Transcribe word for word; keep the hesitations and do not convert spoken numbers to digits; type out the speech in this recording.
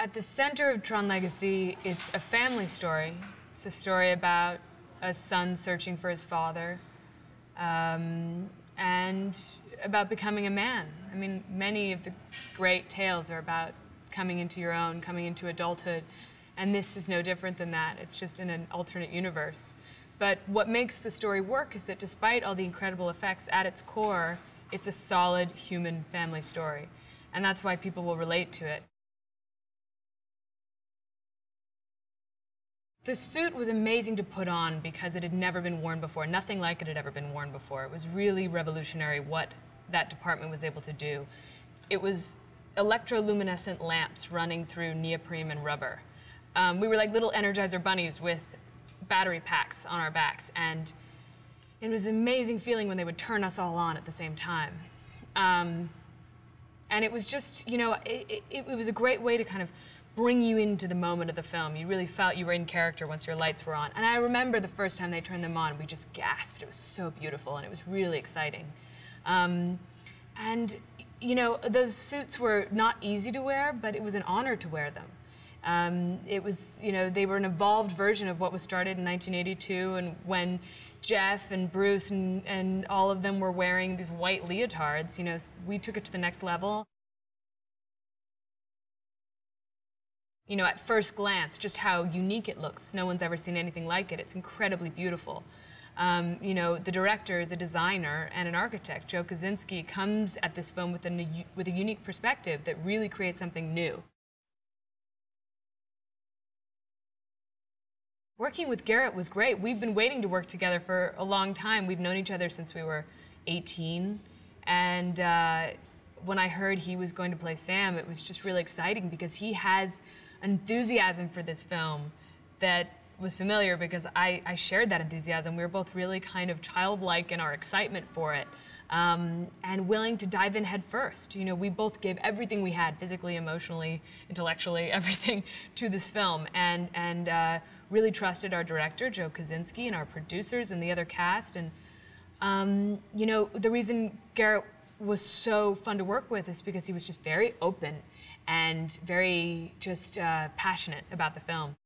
At the center of Tron Legacy, it's a family story. It's a story about a son searching for his father, um, and about becoming a man. I mean, many of the great tales are about coming into your own, coming into adulthood, and this is no different than that. It's just in an alternate universe. But what makes the story work is that despite all the incredible effects, at its core, it's a solid human family story. And that's why people will relate to it. The suit was amazing to put on because it had never been worn before. Nothing like it had ever been worn before. It was really revolutionary what that department was able to do. It was electroluminescent lamps running through neoprene and rubber. Um, we were like little Energizer bunnies with battery packs on our backs, and it was an amazing feeling when they would turn us all on at the same time. Um, and it was just, you know, it, it, it was a great way to kind of bring you into the moment of the film. You really felt you were in character once your lights were on. And I remember the first time they turned them on, we just gasped. It was so beautiful, and it was really exciting. Um, and, you know, those suits were not easy to wear, but it was an honor to wear them. Um, it was, you know, they were an evolved version of what was started in nineteen eighty-two, and when Jeff and Bruce and, and all of them were wearing these white leotards, you know, we took it to the next level. You know, at first glance, just how unique it looks. No one's ever seen anything like it. It's incredibly beautiful. Um, you know, the director is a designer and an architect. Joe Kosinski comes at this film with a, with a unique perspective that really creates something new. Working with Garrett was great. We've been waiting to work together for a long time. We've known each other since we were eighteen. And uh, when I heard he was going to play Sam, it was just really exciting because he has enthusiasm for this film that was familiar because I, I shared that enthusiasm. We were both really kind of childlike in our excitement for it, um, and willing to dive in head first. You know, we both gave everything we had, physically, emotionally, intellectually, everything to this film, and, and uh, really trusted our director, Joe Kosinski, and our producers and the other cast. And, um, you know, the reason Garrett was so fun to work with is because he was just very open and very just uh, passionate about the film.